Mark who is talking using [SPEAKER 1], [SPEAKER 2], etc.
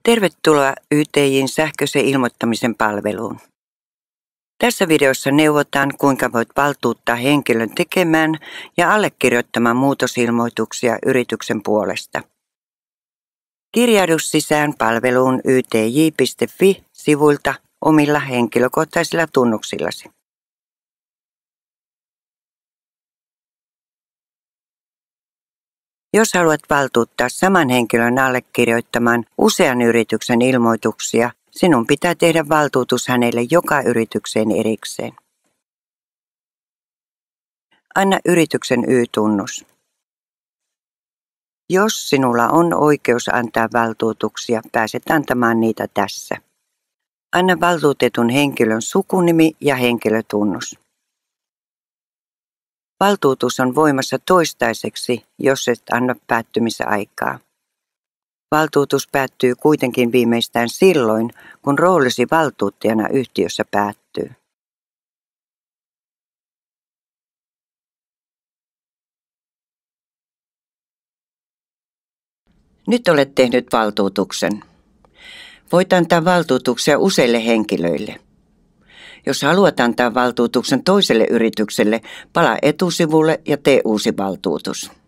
[SPEAKER 1] Tervetuloa YTJ:n sähköisen ilmoittamisen palveluun. Tässä videossa neuvotaan, kuinka voit valtuuttaa henkilön tekemään ja allekirjoittamaan muutosilmoituksia yrityksen puolesta. Kirjaudu sisään palveluun ytj.fi-sivuilta omilla henkilökohtaisilla tunnuksillasi. Jos haluat valtuuttaa saman henkilön allekirjoittamaan usean yrityksen ilmoituksia, sinun pitää tehdä valtuutus hänelle joka yritykseen erikseen. Anna yrityksen Y-tunnus. Jos sinulla on oikeus antaa valtuutuksia, pääset antamaan niitä tässä. Anna valtuutetun henkilön sukunimi ja henkilötunnus. Valtuutus on voimassa toistaiseksi, jos et anna päättymisaikaa. Valtuutus päättyy kuitenkin viimeistään silloin, kun roolisi valtuuttajana yhtiössä päättyy. Nyt olet tehnyt valtuutuksen. Voit antaa valtuutuksia useille henkilöille. Jos haluat antaa valtuutuksen toiselle yritykselle, palaa etusivulle ja tee uusi valtuutus.